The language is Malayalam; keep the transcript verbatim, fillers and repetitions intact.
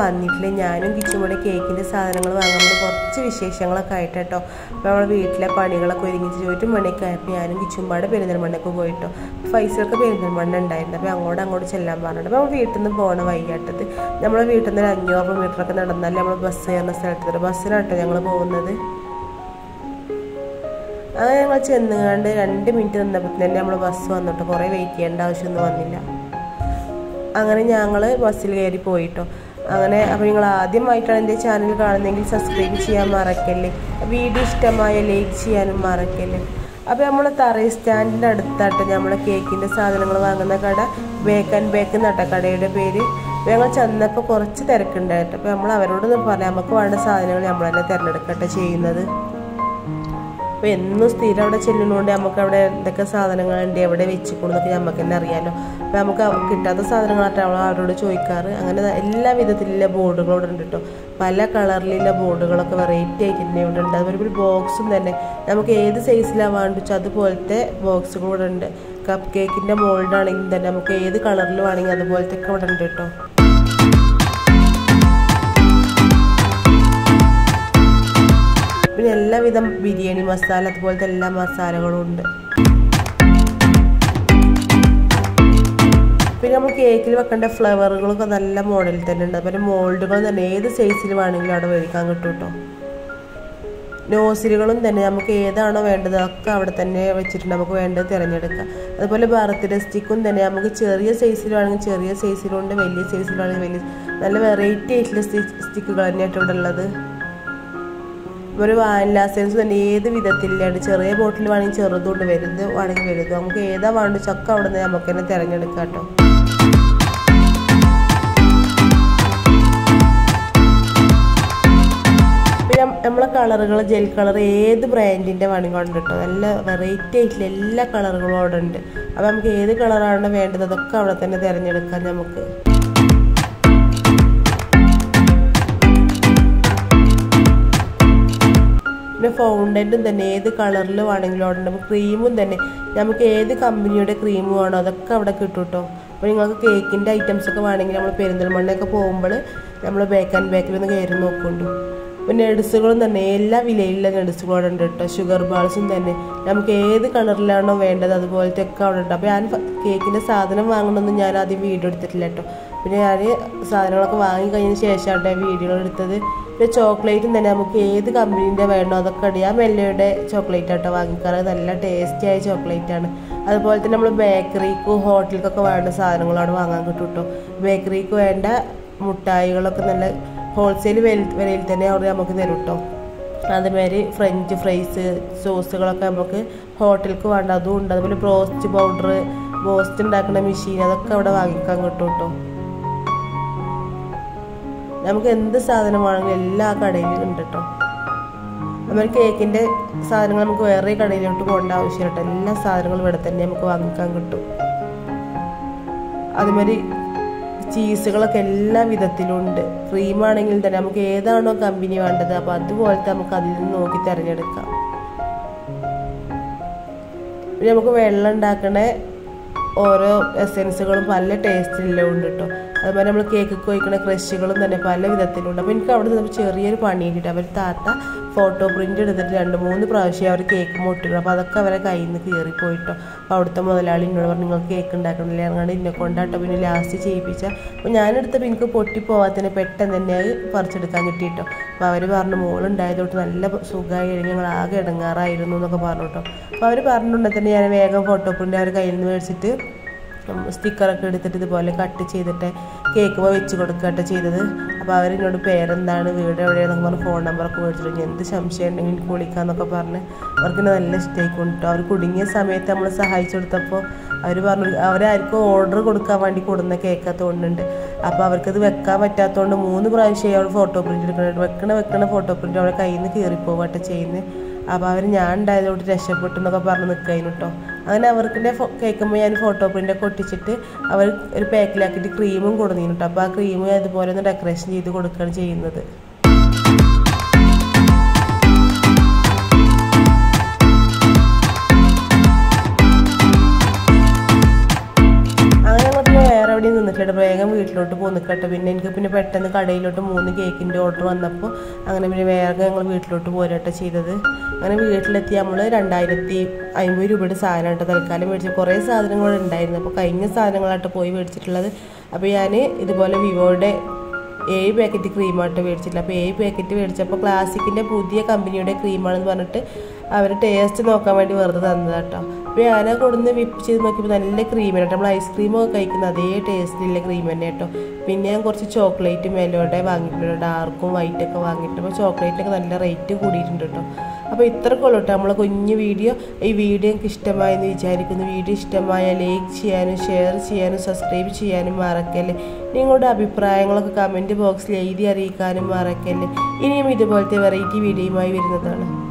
വന്നിട്ടില്ല. ഞാനും കിച്ചുമോടെ കേക്കിൻ്റെ സാധനങ്ങൾ വാങ്ങുമ്പോൾ കുറച്ച് വിശേഷങ്ങളൊക്കെ ആയിട്ട് കേട്ടോ. അപ്പോൾ നമ്മൾ വീട്ടിലെ പണികളൊക്കെ ഒരുങ്ങിച്ച് ഒരു മണിയൊക്കെ ആയപ്പോൾ ഞാനും കിച്ചുമ്പാടെ പെരുന്തൽമണ്ണയൊക്കെ പോയിട്ടോ. ഫൈസലൊക്കെ പെരുന്തൽമണ്ണ ഉണ്ടായിരുന്നു. അപ്പോൾ അങ്ങോട്ട് അങ്ങോട്ട് ചെല്ലാൻ പറഞ്ഞിട്ട് അപ്പോൾ നമ്മൾ വീട്ടിൽ നിന്ന് പോകണം വൈകിട്ടത്. നമ്മളെ വീട്ടിൽ നിന്ന് ഒരു അഞ്ഞൂറ് മീറ്ററൊക്കെ നടന്നാൽ നമ്മൾ ബസ് കയറുന്ന സ്ഥലത്ത് ബസ്സിനാട്ടോ ഞങ്ങൾ പോകുന്നത്. അങ്ങനെ ഞങ്ങൾ ചെന്നുകൊണ്ട് രണ്ട് മിനിറ്റ് നിന്നപ്പോൾ തന്നെ നമ്മൾ ബസ് വന്നിട്ട് കുറേ വെയിറ്റ് ചെയ്യേണ്ട ആവശ്യമൊന്നും വന്നില്ല. അങ്ങനെ ഞങ്ങൾ ബസ്സിൽ കയറി പോയിട്ടോ. അങ്ങനെ അപ്പോൾ നിങ്ങൾ ആദ്യമായിട്ടാണ് എൻ്റെ ചാനൽ കാണുന്നതെങ്കിൽ സബ്സ്ക്രൈബ് ചെയ്യാൻ മറക്കല്ലേ. വീഡിയോ ഇഷ്ടമായ ലൈക്ക് ചെയ്യാനും മറക്കല്ലേ. അപ്പോൾ നമ്മൾ തറയിൽ സ്റ്റാൻഡിൻ്റെ അടുത്തായിട്ട് നമ്മൾ കേക്കിൻ്റെ സാധനങ്ങൾ വാങ്ങുന്ന കട ബേക്ക് ആൻഡ് ബേക്ക് എന്നട്ട കടയുടെ പേര്. ഞങ്ങൾ ചെന്നപ്പോൾ കുറച്ച് തിരക്കുണ്ടായിട്ട് അപ്പോൾ നമ്മൾ അവരോടൊന്നും പറയാം, നമുക്ക് വേണ്ട സാധനങ്ങൾ നമ്മൾ തന്നെ തിരഞ്ഞെടുക്കട്ടെ ചെയ്യുന്നത്. അപ്പോൾ എന്നും സ്ഥിരം അവിടെ ചെല്ലുന്നതുകൊണ്ട് നമുക്ക് അവിടെ എന്തൊക്കെ സാധനങ്ങളുണ്ട് എവിടെ വെച്ചിക്കൊണ്ടൊക്കെ നമുക്ക് തന്നെ അറിയാമല്ലോ. അപ്പോൾ നമുക്ക് കിട്ടാത്ത സാധനങ്ങളായിട്ട് നമ്മൾ അവരോട് ചോദിക്കാറ്. അങ്ങനെ എല്ലാ വിധത്തിലുള്ള ബോർഡുകളോട് ഉണ്ട് കേട്ടോ. പല കളറിലുള്ള ബോർഡുകളൊക്കെ വെറൈറ്റി ആയിട്ട് തന്നെ ഇവിടെ ഉണ്ട്. അതുപോലെ ഒരു ബോക്സും തന്നെ നമുക്ക് ഏത് സൈസിലാണ് വേണ്ടിച്ചാൽ അതുപോലത്തെ ബോക്സുകൂടെ ഉണ്ട്. കപ്പ് കേക്കിൻ്റെ മോൾഡാണെങ്കിൽ തന്നെ നമുക്ക് ഏത് കളറിൽ വേണമെങ്കിൽ അതുപോലത്തെ ഒക്കെ ഇവിടെ ഉണ്ട് കേട്ടോ. പിന്നെ എല്ലാവിധം ബിരിയാണി മസാല അതുപോലത്തെ എല്ലാ മസാലകളും ഉണ്ട്. പിന്നെ നമ്മൾ കേക്കിൽ വെക്കേണ്ട ഫ്ലവറുകളൊക്കെ നല്ല മോഡലിൽ തന്നെ ഉണ്ട്. അതുപോലെ മോൾഡുകൾ തന്നെ ഏത് സൈസിൽ വേണമെങ്കിലും അവിടെ മേടിക്കാൻ കിട്ടും കേട്ടോ. നോസിലുകളും തന്നെ നമുക്ക് ഏതാണോ വേണ്ടത് അതൊക്കെ അവിടെ തന്നെ വെച്ചിട്ടുണ്ട്, നമുക്ക് വേണ്ടത് തിരഞ്ഞെടുക്കാം. അതുപോലെ ബർത്ത്ഡേ സ്റ്റിക്കും തന്നെ നമുക്ക് ചെറിയ സൈസിലാണെങ്കിൽ ചെറിയ സൈസിലുണ്ട്, വലിയ സൈസിലാണെങ്കിൽ വലിയ നല്ല വെറൈറ്റി ആയിട്ടുള്ള സ്റ്റിക്കുകൾ തന്നെയായിട്ട് ഇവിടെ ഉള്ളത്. ഒരു വാനില എസൻസ് തന്നെ ഏത് വിധത്തിലാണ്, ചെറിയ ബോട്ടിൽ വേണമെങ്കിൽ ചെറുതുകൊണ്ട് വലുത് വേണമെങ്കിൽ വലുത്, നമുക്ക് ഏതാ വേണ്ട ചക്ക അവിടെ നിന്ന് നമുക്ക് തന്നെ തിരഞ്ഞെടുക്കാം കേട്ടോ. പിന്നെ നമ്മളെ കളറുകൾ ജെൽ കളർ ഏത് ബ്രാൻഡിൻ്റെ വേണമെങ്കിൽ ഉണ്ട് കേട്ടോ. നല്ല വെറൈറ്റി ആയിട്ടുള്ള എല്ലാ കളറുകളും അവിടെ ഉണ്ട്. അപ്പോൾ നമുക്ക് ഏത് കളറാണ് വേണ്ടത് അതൊക്കെ അവിടെ തന്നെ തിരഞ്ഞെടുക്കാം നമുക്ക്. പിന്നെ ഫൗണ്ടൻറ്റും തന്നെ ഏത് കളറിൽ വേണമെങ്കിലും അവിടെ ഉണ്ട്. ക്രീമും തന്നെ നമുക്ക് ഏത് കമ്പനിയുടെ ക്രീം വേണോ അതൊക്കെ അവിടെ കിട്ടും കേട്ടോ. അപ്പോൾ നിങ്ങൾക്ക് കേക്കിൻ്റെ ഐറ്റംസൊക്കെ വേണമെങ്കിൽ നമ്മൾ പെരിന്തൽമണ്ണയൊക്കെ പോകുമ്പോൾ നമ്മൾ ബേക്ക് ആൻഡ് ബേക്കിലൊന്ന് കയറി നോക്കുന്നുണ്ട്. പിന്നെ നട്സുകളും തന്നെ എല്ലാ വിലയിലുള്ള നട്സുകളും അവിടെ ഉണ്ട് കേട്ടോ. ഷുഗർ ബാൾസും തന്നെ നമുക്ക് ഏത് കളറിലാണോ വേണ്ടത് അതുപോലത്തെ ഒക്കെ അവിടെ ഉണ്ട്. അപ്പോൾ ഞാൻ കേക്കിൻ്റെ സാധനം വാങ്ങണമെന്ന് ഞാൻ ആദ്യം വീഡിയോ എടുത്തിട്ടില്ല കേട്ടോ. പിന്നെ ഞാൻ സാധനങ്ങളൊക്കെ വാങ്ങി കഴിഞ്ഞതിന് ശേഷമാണ് വീഡിയോ എടുത്തത്. പിന്നെ ചോക്ലേറ്റും തന്നെ നമുക്ക് ഏത് കമ്പനീൻ്റെ വേണോ അതൊക്കെ അറിയാം. മെല്ലയുടെ ചോക്ലേറ്റ് ആട്ടോ വാങ്ങിക്കാറ്, നല്ല ടേസ്റ്റിയായ ചോക്ലേറ്റാണ്. അതുപോലെ തന്നെ നമ്മൾ ബേക്കറിക്കും ഹോട്ടലിലേക്കൊക്കെ വേണ്ട സാധനങ്ങളവിടെ വാങ്ങാൻ കിട്ടും കേട്ടോ. ബേക്കറിക്ക് വേണ്ട മുട്ടായികളൊക്കെ നല്ല ഹോൾസെയിൽ വിലയിൽ തന്നെ അവർ നമുക്ക് തരും കേട്ടോ. അതുമാതിരി ഫ്രഞ്ച് ഫ്രൈസ് സോസുകളൊക്കെ നമുക്ക് ഹോട്ടലിലേക്ക് വേണ്ട അതും ഉണ്ട്. അതുപോലെ ബ്രോസ്റ്റ് പൗഡർ, ബ്രോസ്റ്റ് ഉണ്ടാക്കുന്ന മെഷീൻ അതൊക്കെ അവിടെ വാങ്ങിക്കാൻ കിട്ടും കേട്ടോ. നമുക്ക് എന്ത് സാധനമാണെങ്കിലും എല്ലാ കടയിലും ഉണ്ട് കേട്ടോ. നമ്മൾ കേക്കിൻ്റെ സാധനങ്ങൾ നമുക്ക് വേറെ കടയിലോട്ട് പോകേണ്ട ആവശ്യമില്ല കേട്ടോ. എല്ലാ സാധനങ്ങളും ഇവിടെ തന്നെ നമുക്ക് വാങ്ങിക്കാൻ കിട്ടും. അതുമാതിരി ചീസുകളൊക്കെ എല്ലാ വിധത്തിലും ഉണ്ട്. ക്രീമാണെങ്കിൽ തന്നെ നമുക്ക് ഏതാണോ കമ്പനി വേണ്ടത് അപ്പോൾ അതുപോലത്തെ നമുക്ക് അതിൽ നിന്ന് നോക്കി തിരഞ്ഞെടുക്കാം. പിന്നെ നമുക്ക് വെള്ളം ഉണ്ടാക്കണ ഓരോ എസെൻസുകളും പല ടേസ്റ്റിലെല്ലാം ഉണ്ട് കേട്ടോ. അതുപോലെ നമ്മൾ കേക്ക് കൊയ്ക്കണ ക്രഷുകളും തന്നെ പല വിധത്തിലുണ്ട്. അപ്പോൾ എനിക്ക് അവിടെ നിന്ന് ചെറിയൊരു പണി കിട്ടിയിട്ട് അവർ താത്ത ഫോട്ടോ പ്രിൻ്റ് എടുത്തിട്ട് രണ്ട് മൂന്ന് പ്രാവശ്യം അവർ കേക്ക് മുട്ടിക്കണം. അപ്പോൾ അതൊക്കെ അവരെ കയ്യിൽ നിന്ന് കയറിപ്പോയിട്ടോ. അപ്പോൾ അവിടുത്തെ മുതലാളി എന്നോട് പറഞ്ഞു നിങ്ങൾക്ക് കേക്ക് ഉണ്ടാക്കണില്ല അങ്ങനെ ഇന്നെ കൊണ്ടാട്ടോ. പിന്നെ ലാസ്റ്റ് ചെയ്യിപ്പിച്ചാൽ അപ്പോൾ ഞാനെടുത്തപ്പോൾ എനിക്ക് പൊട്ടിപ്പോവാത്തതിന് പെട്ടെന്ന് തന്നെ അത് പറിച്ചെടുക്കാൻ കിട്ടിയിട്ടോ. അപ്പോൾ അവർ പറഞ്ഞു മോളുണ്ടായതോട്ട് നല്ല സുഖമായി ഞങ്ങൾ ആകെ ഇടങ്ങാറായിരുന്നു എന്നൊക്കെ പറഞ്ഞു കേട്ടോ. അപ്പോൾ അവർ പറഞ്ഞിട്ടുണ്ടെങ്കിൽ തന്നെ ഞാൻ വേഗം ഫോട്ടോ പ്രിൻ്റ് അവർ കയ്യിൽ നിന്ന് മേടിച്ചിട്ട് സ്റ്റിക്കറൊക്കെ എടുത്തിട്ട് ഇതുപോലെ കട്ട് ചെയ്തിട്ട് കേക്ക് വെച്ച് കൊടുക്കുകട്ടോ ചെയ്തത്. അപ്പോൾ അവരെന്നോട് പേരെന്താണ് വീട് എവിടെയാണെന്നൊക്കെ പറഞ്ഞ് ഫോൺ നമ്പറൊക്കെ മേടിച്ചിട്ട് എന്ത് സംശയം ഉണ്ടെങ്കിൽ എനിക്ക് വിളിക്കാമെന്നൊക്കെ പറഞ്ഞ് അവർക്ക് നല്ല ഇഷ്ടമായിക്കൊണ്ടിട്ടോ. അവർ കുടുങ്ങിയ സമയത്ത് നമ്മൾ സഹായിച്ചു കൊടുത്തപ്പോൾ അവർ പറഞ്ഞു അവരാർക്കും ഓർഡർ കൊടുക്കാൻ വേണ്ടി കൊടുന്ന കേക്ക് തോന്നുന്നുണ്ട്. അപ്പോൾ അവർക്കത് വെക്കാൻ പറ്റാത്തതുകൊണ്ട് മൂന്ന് പ്രാവശ്യമായി അവർ ഫോട്ടോ പ്രിൻ്റ് എടുക്കുന്നുണ്ട്. വെക്കണ വെക്കണ ഫോട്ടോ പ്രിൻ്റ് അവരുടെ കയ്യിൽ നിന്ന് കയറിപ്പോവാട്ടോ ചെയ്യുന്നത്. അപ്പോൾ അവർ ഞാൻ ഉണ്ടായതോട്ട് രക്ഷപ്പെട്ടു എന്നൊക്കെ പറഞ്ഞ് നിൽക്കായിരുന്നു കേട്ടോ. അങ്ങനെ അവർക്കിൻ്റെ കേൾക്കുമ്പോൾ ഞാൻ ഫോട്ടോ പ്രിൻ്റൊക്കെ ഒട്ടിച്ചിട്ട് അവർ ഒരു പാക്കിലാക്കിയിട്ട് ക്രീമും കൊടുന്നിരുന്നു കേട്ടോ. അപ്പോൾ ആ ക്രീം അതുപോലെ ഒന്ന് ഡെക്കറേഷൻ ചെയ്ത് കൊടുക്കുകയാണ് ചെയ്യുന്നത്. അങ്ങനെ ഞങ്ങൾക്ക് വേറെ എവിടെയും നിന്നിട്ട് വീട്ടിലോട്ട് വേഗം വീട്ടിലോട്ട് പോന്നിക്കട്ടെ. പിന്നെ എനിക്ക് പിന്നെ പെട്ടെന്ന് കടയിലോട്ട് മൂന്ന് കേക്കിൻ്റെ ഓർഡർ വന്നപ്പോൾ അങ്ങനെ പിന്നെ വേഗം ഞങ്ങൾ വീട്ടിലോട്ട് പോരട്ടെ ചെയ്തത്. അങ്ങനെ വീട്ടിലെത്തി നമ്മൾ രണ്ടായിരത്തി അമ്പത് രൂപയുടെ സാധനമായിട്ട് തൽക്കാലം മേടിച്ചു. കുറേ സാധനങ്ങൾ ഉണ്ടായിരുന്നു. അപ്പോൾ കഴിഞ്ഞ സാധനങ്ങളായിട്ട് പോയി മേടിച്ചിട്ടുള്ളത്. അപ്പോൾ ഞാൻ ഇതുപോലെ വിവോയുടെ ഏഴ് പാക്കറ്റ് ക്രീമായിട്ട് മേടിച്ചിട്ടില്ല. അപ്പോൾ ഏഴ് പാക്കറ്റ് മേടിച്ചപ്പോൾ ക്ലാസിക്കിൻ്റെ പുതിയ കമ്പനിയുടെ ക്രീമാണെന്ന് പറഞ്ഞിട്ട് അവർ ടേസ്റ്റ് നോക്കാൻ വേണ്ടി വെറുതെ തന്നതാണ് കേട്ടോ. അപ്പോൾ ഞാൻ കൊടുന്ന് വിപ്പ് ചെയ്ത് നോക്കിയപ്പോൾ നല്ല ക്രീമാണ് കേട്ടോ. നമ്മൾ ഐസ്ക്രീമൊക്കെ കഴിക്കുന്ന അതേ ടേസ്റ്റിലുള്ള ക്രീം തന്നെ കേട്ടോ. പിന്നെ ഞാൻ കുറച്ച് ചോക്ലേറ്റ് മെലോടെ വാങ്ങിയിട്ടുണ്ട്, ഡാർക്കും വൈറ്റൊക്കെ വാങ്ങിയിട്ട്. അപ്പോൾ ചോക്ലേറ്റിനൊക്കെ നല്ല റേറ്റ് കൂടിയിട്ടുണ്ട് കേട്ടോ. അപ്പോൾ ഇത്രയൊക്കെ ഉള്ളൂ കേട്ടോ നമ്മളെ കുഞ്ഞു വീഡിയോ. ഈ വീഡിയോ എനിക്ക് ഇഷ്ടമായെന്ന് വിചാരിക്കുന്നു. വീഡിയോ ഇഷ്ടമായ ലൈക്ക് ചെയ്യാനും ഷെയർ ചെയ്യാനും സബ്സ്ക്രൈബ് ചെയ്യാനും മറക്കല്ലേ. നിങ്ങളുടെ അഭിപ്രായങ്ങളൊക്കെ കമൻറ്റ് ബോക്സിൽ എഴുതി അറിയിക്കാനും മറക്കല്ലേ. ഇനിയും ഇതുപോലത്തെ വെറൈറ്റി വീഡിയോയുമായി വരുന്നതാണ്.